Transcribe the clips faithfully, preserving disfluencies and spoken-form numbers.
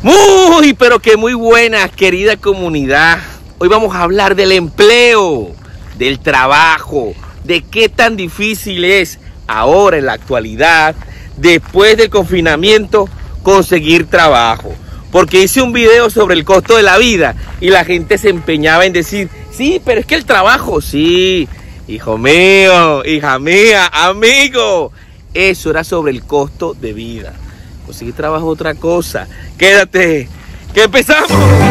Muy, pero que muy buena, querida comunidad. Hoy vamos a hablar del empleo, del trabajo, de qué tan difícil es ahora en la actualidad, después del confinamiento, conseguir trabajo. Porque hice un video sobre el costo de la vida y la gente se empeñaba en decir, sí, pero es que el trabajo, sí, hijo mío, hija mía, amigo, eso era sobre el costo de vida. Conseguir trabajo es otra cosa. Quédate, que empezamos.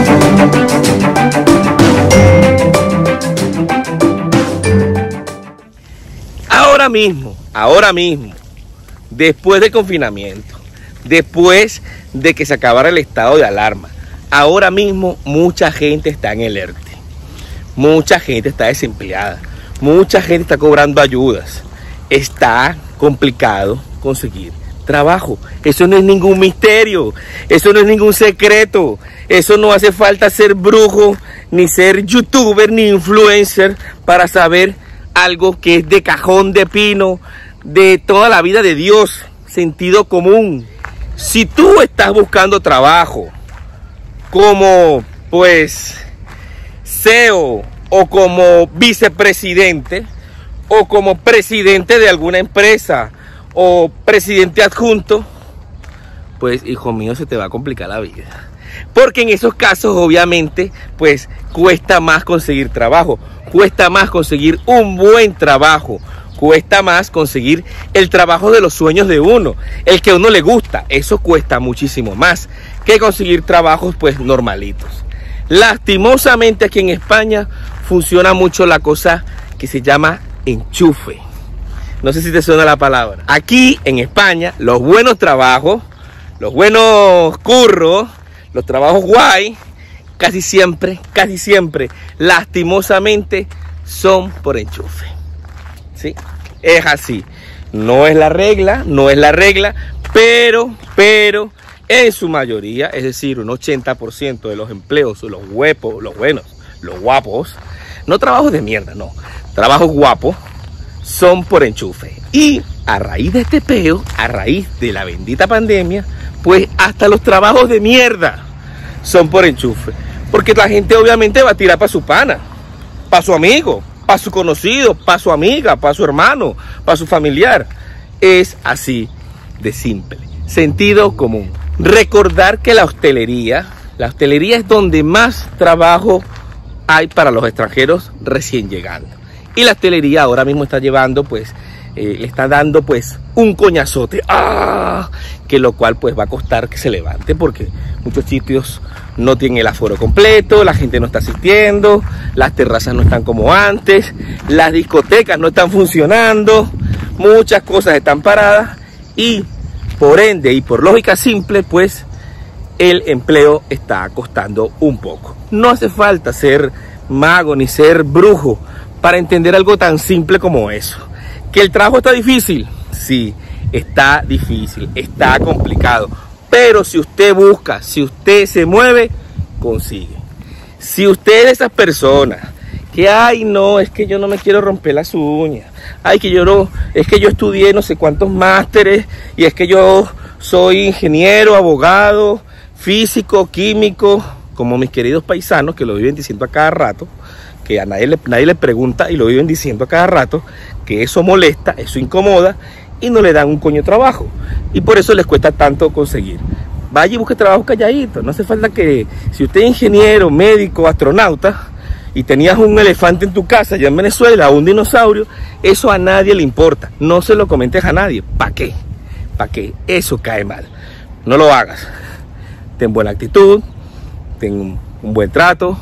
Ahora mismo, ahora mismo, después del confinamiento, después de que se acabara el estado de alarma, ahora mismo mucha gente está en el ERTE, mucha gente está desempleada, mucha gente está cobrando ayudas, está complicado conseguir trabajo. Eso no es ningún misterio, eso no es ningún secreto, eso no hace falta ser brujo, ni ser youtuber, ni influencer para saber algo que es de cajón de pino, de toda la vida de Dios, sentido común. Si tú estás buscando trabajo como pues C E O o como vicepresidente o como presidente de alguna empresa o presidente adjunto, pues hijo mío, se te va a complicar la vida. Porque en esos casos obviamente pues cuesta más conseguir trabajo, cuesta más conseguir un buen trabajo, cuesta más conseguir el trabajo de los sueños de uno, el que a uno le gusta. Eso cuesta muchísimo más que conseguir trabajos pues normalitos. Lastimosamente aquí en España funciona mucho la cosa que se llama enchufe. No sé si te suena la palabra. Aquí en España los buenos trabajos, los buenos curros, los trabajos guay, casi siempre, casi siempre, lastimosamente son por enchufe. ¿Sí? Es así. No es la regla, no es la regla, pero, pero, en su mayoría, es decir, un ochenta por ciento de los empleos, los huepos, los buenos, los guapos, no trabajos de mierda, no, trabajos guapos, son por enchufe. Y a raíz de este peo, a raíz de la bendita pandemia, pues hasta los trabajos de mierda son por enchufe. Porque la gente obviamente va a tirar para su pana, para su amigo, para su conocido, para su amiga, para su hermano, para su familiar. Es así de simple. Sentido común. Recordar que la hostelería, la hostelería es donde más trabajo hay para los extranjeros recién llegando. Y la hostelería ahora mismo está llevando, pues, eh, le está dando, pues, un coñazote. ¡Ah! Que lo cual, pues, va a costar que se levante porque muchos sitios no tienen el aforo completo, la gente no está asistiendo, las terrazas no están como antes, las discotecas no están funcionando, muchas cosas están paradas y, por ende, y por lógica simple, pues, el empleo está costando un poco. No hace falta ser mago ni ser brujo para entender algo tan simple como eso. ¿Que el trabajo está difícil? Sí, está difícil, está complicado. Pero si usted busca, si usted se mueve, consigue. Si usted es de esas personas que, ay no, es que yo no me quiero romper las uñas, ay que yo no, es que yo estudié no sé cuántos másteres, y es que yo soy ingeniero, abogado, físico, químico, como mis queridos paisanos que lo viven diciendo a cada rato, que a nadie le, nadie le pregunta y lo viven diciendo a cada rato, que eso molesta, eso incomoda y no le dan un coño de trabajo. Y por eso les cuesta tanto conseguir. Vaya y busque trabajo calladito. No hace falta que, si usted es ingeniero, médico, astronauta y tenías un elefante en tu casa allá en Venezuela, un dinosaurio, eso a nadie le importa. No se lo comentes a nadie. ¿Para qué? ¿Para qué? Eso cae mal. No lo hagas. Ten buena actitud, ten un, un buen trato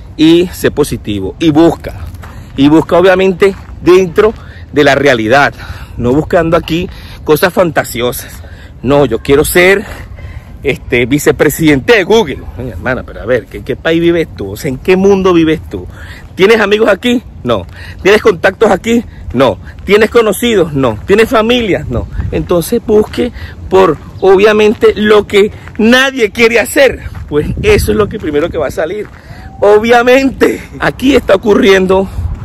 y sé positivo. Y busca. Y busca obviamente dentro de la realidad. No buscando aquí cosas fantasiosas. No, yo quiero ser este, vicepresidente de Google. Oye, hermana, pero a ver, ¿en qué país vives tú? O sea, ¿en qué mundo vives tú? ¿Tienes amigos aquí? No. ¿Tienes contactos aquí? No. ¿Tienes conocidos? No. ¿Tienes familia? No. Entonces busque por, obviamente, lo que nadie quiere hacer. Pues eso es lo que primero que va a salir. Obviamente, aquí está ocurriendo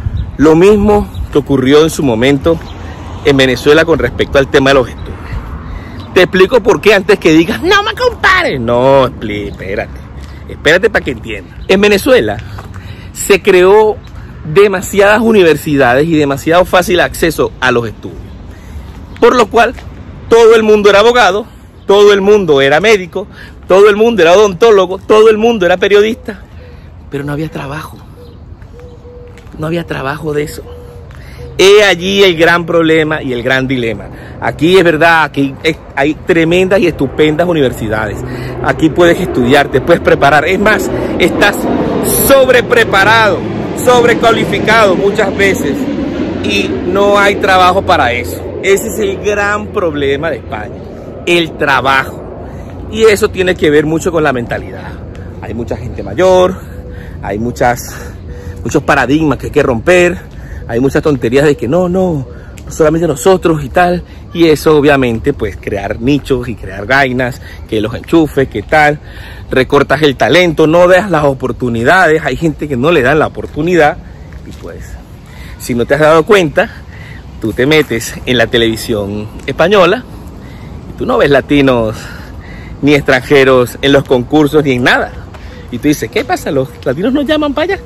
lo mismo que ocurrió en su momento en Venezuela con respecto al tema de los estudios. Te explico por qué antes que digas, no me compares. No, espérate, espérate para que entiendas. En Venezuela se creó demasiadas universidades y demasiado fácil acceso a los estudios. Por lo cual, todo el mundo era abogado, todo el mundo era médico, todo el mundo era odontólogo, todo el mundo era periodista, pero no había trabajo. No había trabajo de eso. He allí el gran problema y el gran dilema. Aquí es verdad, aquí hay tremendas y estupendas universidades. Aquí puedes estudiar, te puedes preparar. Es más, estás sobrepreparado, sobrecualificado muchas veces y no hay trabajo para eso. Ese es el gran problema de España, el trabajo. Y eso tiene que ver mucho con la mentalidad. Hay mucha gente mayor, hay muchas, muchos paradigmas que hay que romper. Hay muchas tonterías de que no, no, solamente nosotros y tal. Y eso obviamente pues crear nichos y crear vainas, que los enchufes, que tal. Recortas el talento, no dejas las oportunidades. Hay gente que no le dan la oportunidad. Y pues, si no te has dado cuenta, tú te metes en la televisión española y tú no ves latinos ni extranjeros en los concursos ni en nada. Y tú dices, ¿qué pasa? ¿Los latinos no llaman para allá?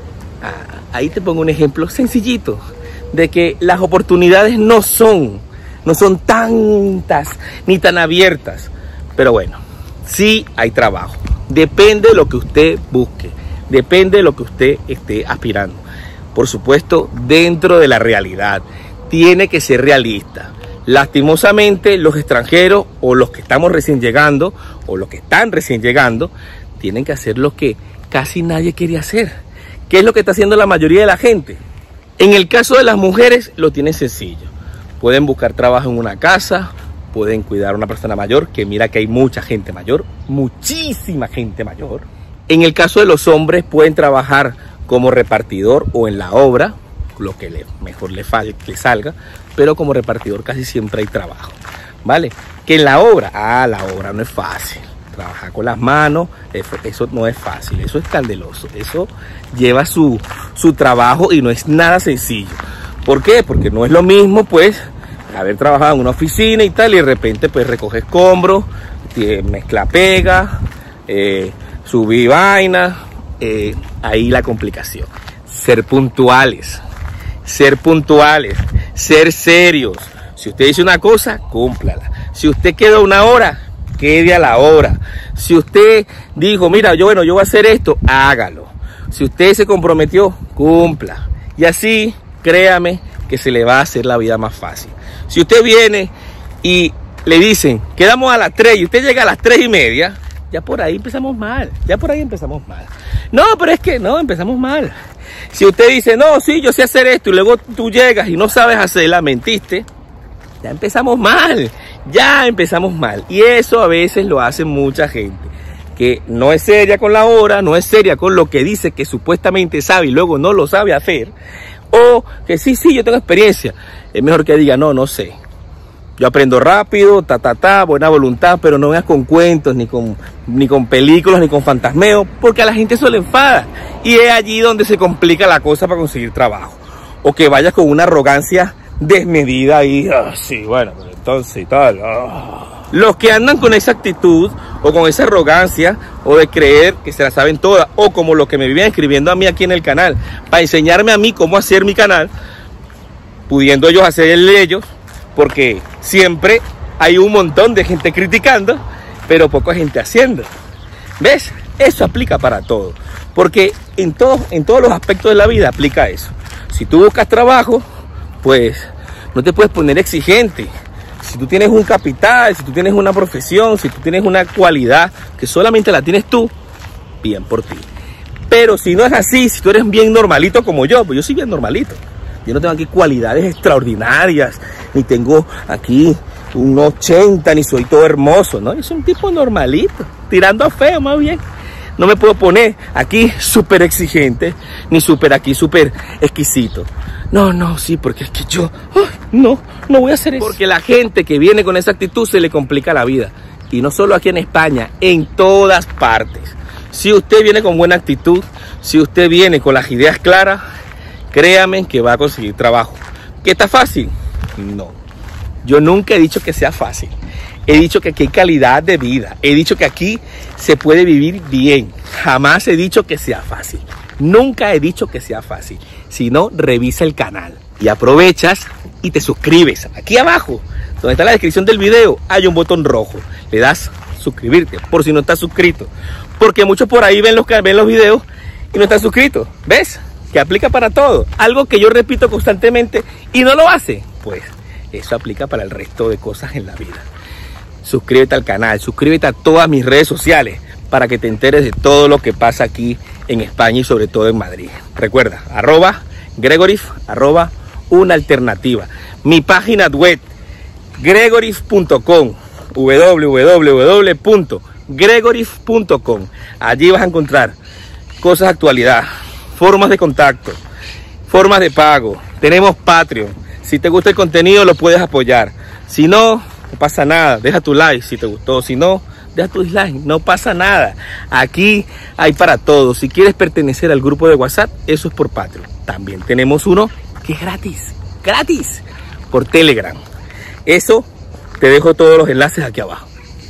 Ah, ahí te pongo un ejemplo sencillito de que las oportunidades no son, no son tantas ni tan abiertas. Pero bueno, sí hay trabajo. Depende de lo que usted busque, depende de lo que usted esté aspirando. Por supuesto, dentro de la realidad. Tiene que ser realista. Lastimosamente, los extranjeros o los que estamos recién llegando o los que están recién llegando tienen que hacer lo que casi nadie quiere hacer. ¿Qué es lo que está haciendo la mayoría de la gente? En el caso de las mujeres lo tienen sencillo. Pueden buscar trabajo en una casa, pueden cuidar a una persona mayor, que mira que hay mucha gente mayor, muchísima gente mayor. En el caso de los hombres pueden trabajar como repartidor o en la obra, lo que le, mejor le, le salga, pero como repartidor casi siempre hay trabajo, ¿vale? Que en la obra, ah, la obra no es fácil. Trabajar con las manos, eso, eso no es fácil, eso es candeloso, eso lleva su, su trabajo y no es nada sencillo. ¿Por qué? Porque no es lo mismo, pues, haber trabajado en una oficina y tal, y de repente, pues, recoger escombros, mezcla pega, eh, subir vaina, eh, ahí la complicación. Ser puntuales, ser puntuales, ser serios. Si usted dice una cosa, cúmplala. Si usted queda una hora, quede a la hora. Si usted dijo, mira, yo bueno, yo voy a hacer esto, hágalo. Si usted se comprometió, cumpla. Y así, créame que se le va a hacer la vida más fácil. Si usted viene y le dicen, quedamos a las tres y usted llega a las tres y media, ya por ahí empezamos mal. Ya por ahí empezamos mal. No, pero es que no, empezamos mal. Si usted dice, no, sí, yo sé hacer esto, y luego tú llegas y no sabes hacerla, mentiste, ya empezamos mal. Ya empezamos mal. Y eso a veces lo hace mucha gente, que no es seria con la hora, no es seria con lo que dice que supuestamente sabe y luego no lo sabe hacer. O que sí, sí, yo tengo experiencia. Es mejor que diga, no, no sé. Yo aprendo rápido, ta, ta, ta, buena voluntad, pero no vengas con cuentos, ni con, ni con películas, ni con fantasmeos, porque a la gente eso le enfada. Y es allí donde se complica la cosa para conseguir trabajo. O que vayas con una arrogancia desmedida y, oh, sí, bueno, entonces y tal. Oh. Los que andan con esa actitud o con esa arrogancia o de creer que se la saben todas, o como los que me viven escribiendo a mí aquí en el canal para enseñarme a mí cómo hacer mi canal, pudiendo ellos hacer el de ellos, porque siempre hay un montón de gente criticando, pero poca gente haciendo. ¿Ves? Eso aplica para todo, porque en todos, en todos los aspectos de la vida aplica eso. Si tú buscas trabajo, pues no te puedes poner exigente. Si tú tienes un capital, si tú tienes una profesión, si tú tienes una cualidad que solamente la tienes tú, bien por ti. Pero si no es así, si tú eres bien normalito como yo, pues yo soy bien normalito. Yo no tengo aquí cualidades extraordinarias, ni tengo aquí un ochenta, ni soy todo hermoso, ¿no? Yo soy un tipo normalito, tirando a feo más bien. No me puedo poner aquí súper exigente, ni súper aquí súper exquisito. No, no, sí, porque es que yo, ay, no, no voy a hacer eso. Porque la gente que viene con esa actitud se le complica la vida. Y no solo aquí en España, en todas partes. Si usted viene con buena actitud, si usted viene con las ideas claras, créame que va a conseguir trabajo. ¿Que está fácil? No. Yo nunca he dicho que sea fácil. He dicho que aquí hay calidad de vida. He dicho que aquí se puede vivir bien. Jamás he dicho que sea fácil. Nunca he dicho que sea fácil. Si no, revisa el canal. Y aprovechas y te suscribes. Aquí abajo, donde está la descripción del video, hay un botón rojo. Le das suscribirte, por si no estás suscrito. Porque muchos por ahí ven los, ven los videos y no están suscritos. ¿Ves? Que aplica para todo. Algo que yo repito constantemente y no lo hace. Pues eso aplica para el resto de cosas en la vida. Suscríbete al canal, suscríbete a todas mis redes sociales para que te enteres de todo lo que pasa aquí en España y sobre todo en Madrid. Recuerda, arroba Gregorif, arroba una alternativa. Mi página web, gregorif punto com, w w w punto gregorif punto com. Allí vas a encontrar cosas de actualidad, formas de contacto, formas de pago. Tenemos Patreon. Si te gusta el contenido, lo puedes apoyar. Si no, no pasa nada. Deja tu like si te gustó. Si no, deja tu dislike. No pasa nada. Aquí hay para todos. Si quieres pertenecer al grupo de WhatsApp, eso es por Patreon. También tenemos uno que es gratis. Gratis. Por Telegram. Eso te dejo todos los enlaces aquí abajo.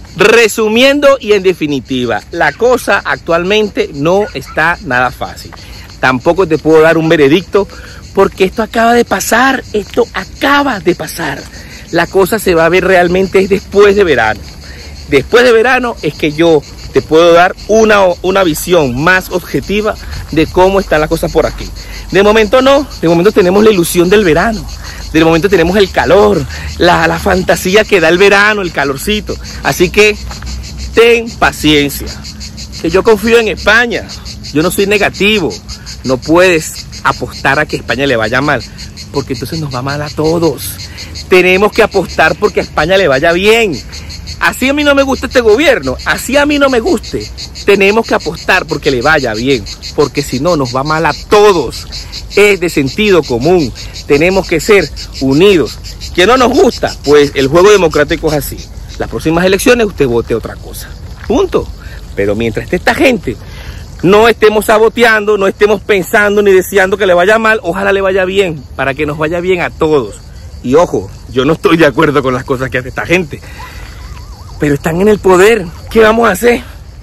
Resumiendo y en definitiva, la cosa actualmente no está nada fácil. Tampoco te puedo dar un veredicto porque esto acaba de pasar, esto acaba de pasar. La cosa se va a ver realmente después de verano. Después de verano es que yo te puedo dar una, una visión más objetiva de cómo están las cosas por aquí. De momento no, de momento tenemos la ilusión del verano. De momento tenemos el calor, la, la fantasía que da el verano, el calorcito. Así que ten paciencia, que yo confío en España. Yo no soy negativo. No puedes apostar a que a España le vaya mal, porque entonces nos va mal a todos. Tenemos que apostar porque a España le vaya bien. Así a mí no me gusta este gobierno, así a mí no me guste. Tenemos que apostar porque le vaya bien, porque si no nos va mal a todos. Es de sentido común. Tenemos que ser unidos. ¿Que no nos gusta? Pues el juego democrático es así. Las próximas elecciones usted vote otra cosa. Punto. Pero mientras esté esta gente, no estemos saboteando, no estemos pensando ni deseando que le vaya mal. Ojalá le vaya bien, para que nos vaya bien a todos. Y ojo, yo no estoy de acuerdo con las cosas que hace esta gente, pero están en el poder. ¿Qué vamos a hacer?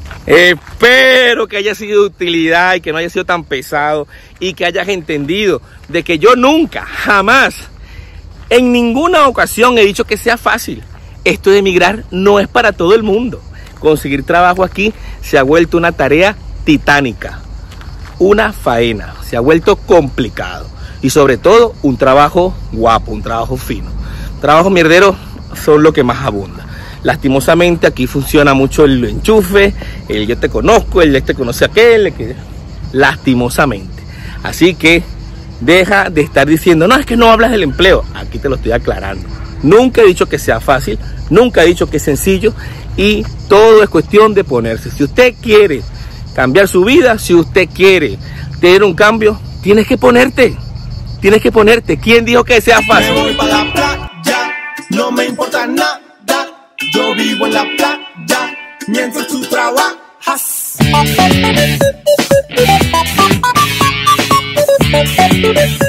Espero que haya sido de utilidad y que no haya sido tan pesado y que hayas entendido de que yo nunca, jamás, en ninguna ocasión he dicho que sea fácil. Esto de emigrar no es para todo el mundo. Conseguir trabajo aquí se ha vuelto una tarea titánica, una faena, se ha vuelto complicado y sobre todo un trabajo guapo, un trabajo fino. Trabajos mierderos son lo que más abunda. Lastimosamente aquí funciona mucho el enchufe, el yo te conozco, el este conoce a aquel, el que... lastimosamente. Así que deja de estar diciendo, no, es que no hablas del empleo. Aquí te lo estoy aclarando. Nunca he dicho que sea fácil, nunca he dicho que es sencillo y todo es cuestión de ponerse. Si usted quiere cambiar su vida, si usted quiere tener un cambio, tienes que ponerte, tienes que ponerte. ¿Quién dijo que sea fácil? Me voy para la playa, no me importa nada. Yo vivo en la playa mientras tú trabajas.